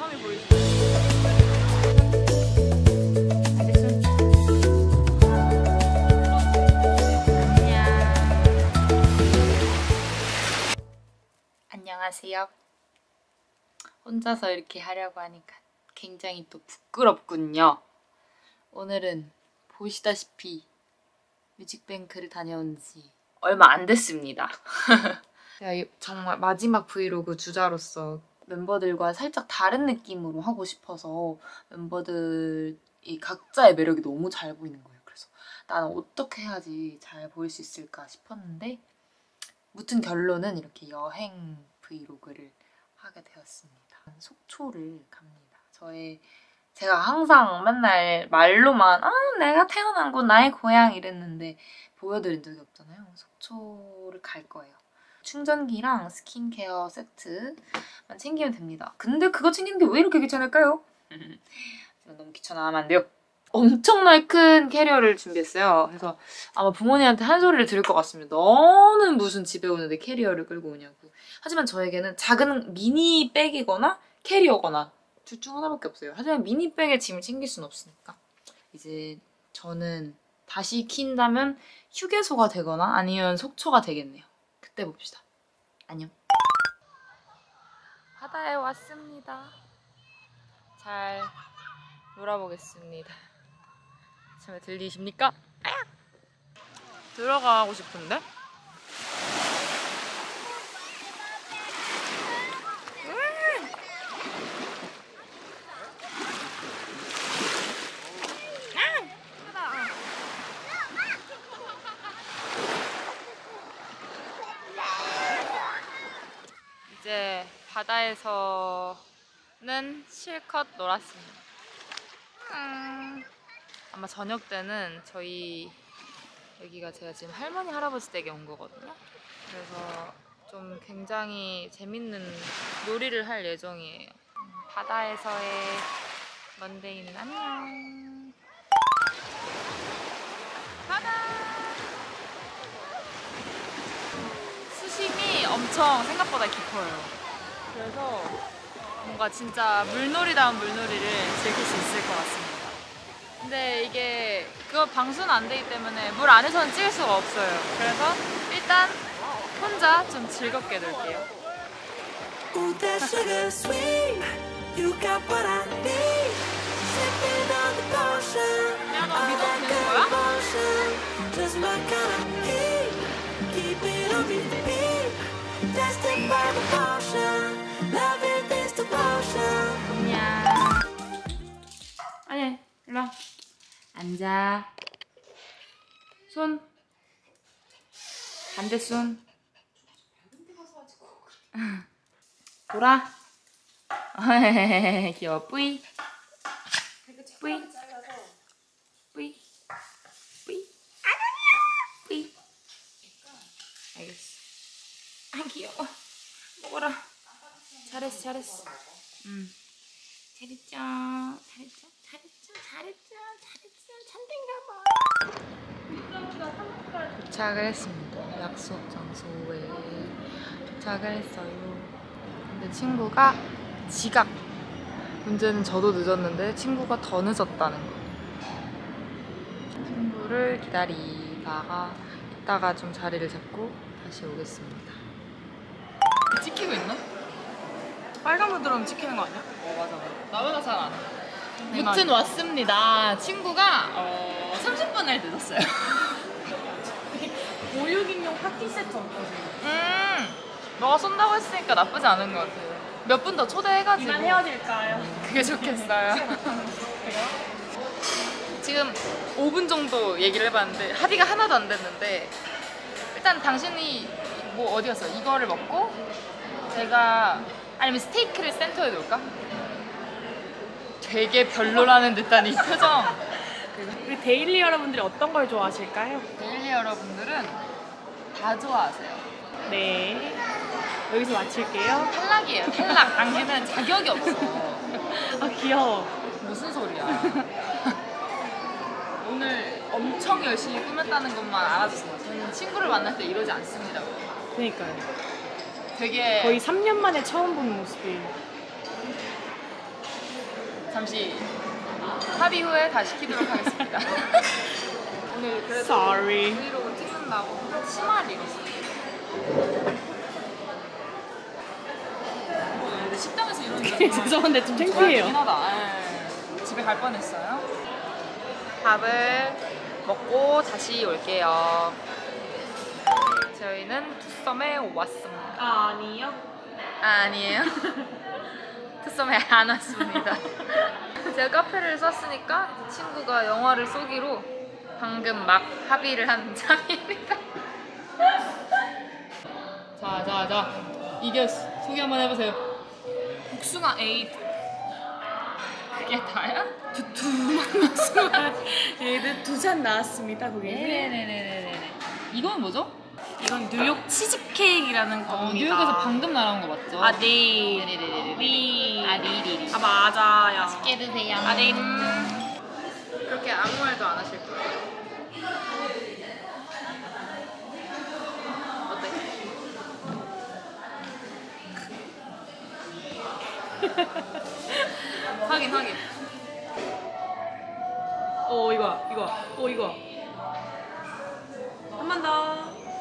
처음에 보여주세요. 안녕하세요. 혼자서 이렇게 하려고 하니까 굉장히 또 부끄럽군요. 오늘은 보시다시피 뮤직뱅크를 다녀온 지 얼마 안 됐습니다. 제가 정말 마지막 브이로그 주자로서 멤버들과 살짝 다른 느낌으로 하고 싶어서 멤버들이 각자의 매력이 너무 잘 보이는 거예요. 그래서 나는 어떻게 해야지 잘 보일 수 있을까 싶었는데 무튼 결론은 이렇게 여행 브이로그를 하게 되었습니다. 속초를 갑니다. 제가 항상 맨날 말로만 내가 태어난 곳 나의 고향 이랬는데 보여드린 적이 없잖아요. 속초를 갈 거예요. 충전기랑 스킨케어 세트만 챙기면 됩니다. 근데 그거 챙기는 게 왜 이렇게 귀찮을까요? 너무 귀찮아하면 안 돼요. 엄청나게 큰 캐리어를 준비했어요. 그래서 아마 부모님한테 한 소리를 들을 것 같습니다. 너는 무슨 집에 오는데 캐리어를 끌고 오냐고. 하지만 저에게는 작은 미니백이거나 캐리어거나 둘 중 하나밖에 없어요. 하지만 미니백에 짐을 챙길 수는 없으니까. 이제 저는 다시 킨다면 휴게소가 되거나 아니면 속초가 되겠네요. 그때 봅시다. 안녕. 바다에 왔습니다. 잘 놀아보겠습니다. 잘 들리십니까? 들어가고 싶은데? 이제 바다에서는 실컷 놀았습니다. 아마 저녁 때는 저희 여기가 제가 지금 할머니 할아버지 댁에 온 거거든요. 그래서 좀 굉장히 재밌는 놀이를 할 예정이에요. 바다에서의 먼데이는 안녕. 바다! 수심이 엄청 생각보다 깊어요. 그래서 뭔가 진짜 물놀이다운 물놀이를 즐길 수 있을 것 같습니다. 근데 이게 그거 방수는 안 되기 때문에 물 안에서는 찍을 수가 없어요. 그래서 일단 혼자 좀 즐겁게 놀게요. 아니, 일로와. 앉아. 손. 반대 손. 돌아. 귀여워. 뿌이. 뿌이. 뿌이. 뿌이. 뿌이. 알겠어. 귀여워. 먹어라. 잘했어, 잘했어. 잘했죠. 잘했죠. 잘했죠. 잘했죠. 도착을 했습니다. 약속 장소에 도착을 했어요. 근데 친구가 지각. 문제는 저도 늦었는데 친구가 더 늦었다는 거. 친구를 기다리다가 이따가 좀 자리를 잡고 다시 오겠습니다. 찍히고 있나? 빨간불 들어오면 찍히는 거 아니야? 맞아. 나보다 잘 안 해. 무튼 왔습니다. 친구가 30분을 늦었어요. 5, 6인용 파티 세트 없거든요. 너가 쏜다고 했으니까 나쁘지 않은 것 같아요. 몇 분 더 초대해가지고 이만 헤어질까요? 그게 좋겠어요. 지금 5분 정도 얘기를 해봤는데 합의가 하나도 안 됐는데 일단 당신이 뭐 어디 갔어? 이거를 먹고 제가 아니면 스테이크를 센터에 놓을까? 되게 별로라는 듯한 이 표정. 우리 데일리 여러분들이 어떤 걸 좋아하실까요? 데일리 여러분들은 다 좋아하세요. 네. 여기서 마칠게요. 탈락이에요. 탈락. 당신은 자격이 없어. 아 귀여워. 무슨 소리야. 오늘 엄청 열심히 꾸몄다는 것만 알아주세요. 저는 친구를 만날 때 이러지 않습니다. 그러니까요. 되게 거의 3년 만에 처음 보는 모습이에요. 잠시 합의 후에 다시 키도록 하겠습니다. 오늘 그래도 Sorry. 브이로그 찍는다고 치마를 입었어요. 근데 식당에서 이러는 게 죄송한데 좀 창피해요. 집에 갈 뻔했어요. 밥을 먹고 다시 올게요. 저희는 투썸에 왔습니다. 아니요. 아니에요? 투썸에 안 왔습니다. 제가 카페를 썼으니까 친구가 영화를 쏘기로 방금 막 합의를 한 참입니다. 자 이겼어. 소개 한번 해보세요. 복숭아 에이드. 그게 다야? 복숭아 에이드 2잔 나왔습니다. 고객님. 네네네네네. 이건 뭐죠? 이건 뉴욕 치즈케이크라는 겁니다. 뉴욕에서 방금 날아온 거 맞죠? 아, 네. 네네네네. 네. 리리리. 아, 맞아요. 맛있게 드세요. 아, 네. 그렇게 아무 말도 안 하실 거예요. 어때? 하긴. 이거. 한 번 더.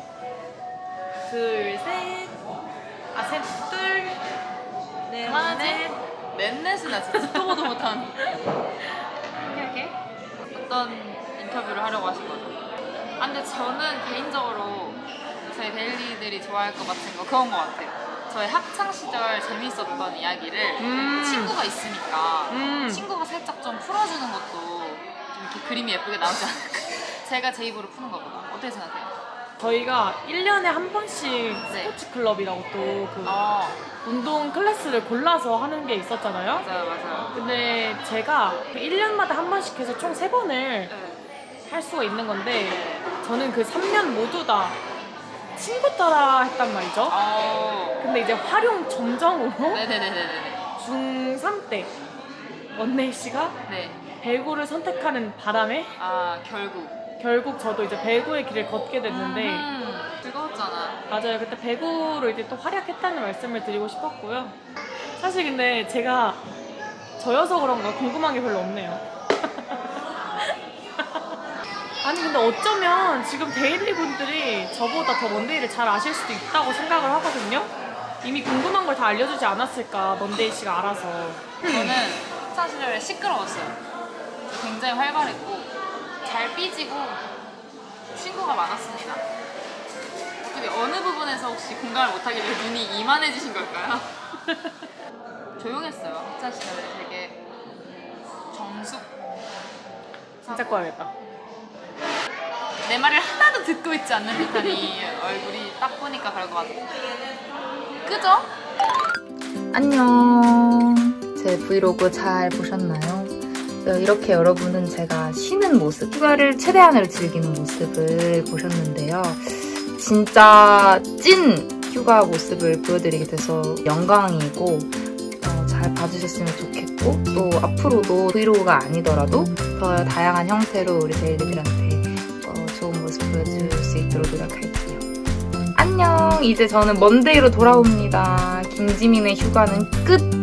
둘, 셋. 아, 셋, 둘. 넷, 넷. 넷넷은 진짜 듣도 보도 못한. 이렇게? 어떤 인터뷰를 하려고 하신 거죠? 아, 근데 저는 개인적으로 저희 데일리들이 좋아할 것 같은 거 그런 것 같아요. 저희 학창시절 재밌었던 이야기를 친구가 있으니까 친구가 살짝 좀 풀어주는 것도 좀 이렇게 그림이 예쁘게 나오지 않을까. 제가 제 입으로 푸는 것보다. 어떻게 생각해요? 저희가 1년에 한 번씩 스포츠 클럽이라고 또 그 운동 클래스를 골라서 하는 게 있었잖아요. 맞아요. 근데 제가 1년마다 한 번씩 해서 총 3번을 할 수가 있는 건데 저는 그 3년 모두 다 친구 따라 했단 말이죠. 근데 이제 활용 점정으로 네네네네네. 중3 때 원네이 씨가 네. 배구를 선택하는 바람에 결국 저도 이제 배구의 길을 걷게 됐는데 즐거웠잖아. 맞아요. 그때 배구로 이제 또 활약했다는 말씀을 드리고 싶었고요. 사실 근데 제가 저여서 그런가 궁금한 게 별로 없네요. 아니 근데 어쩌면 지금 데일리 분들이 저보다 더 먼데이를 잘 아실 수도 있다고 생각을 하거든요. 이미 궁금한 걸 다 알려주지 않았을까, 먼데이 씨가 알아서. 저는 학창시절에 시끄러웠어요. 굉장히 활발했고 잘 삐지고 친구가 많았습니다. 어떻게 어느 부분에서 혹시 공감을 못하길래 눈이 이만해지신 걸까요? 조용했어요. 학창시절에 되게 정숙. 진짜 꺼야겠다. 내 말을 하나도 듣고 있지 않는 듯한 이 얼굴이 딱 보니까 그럴 것 같아요. 그죠? 안녕. 제 브이로그 잘 보셨나요? 이렇게 여러분은 제가 쉬는 모습, 휴가를 최대한으로 즐기는 모습을 보셨는데요. 진짜 찐 휴가 모습을 보여드리게 돼서 영광이고 잘 봐주셨으면 좋겠고 또 앞으로도 브이로그가 아니더라도 더 다양한 형태로 우리 데일리들한테 좋은 모습 보여줄 수 있도록 노력할게요. 안녕! 이제 저는 먼데이로 돌아옵니다. 김지민의 휴가는 끝!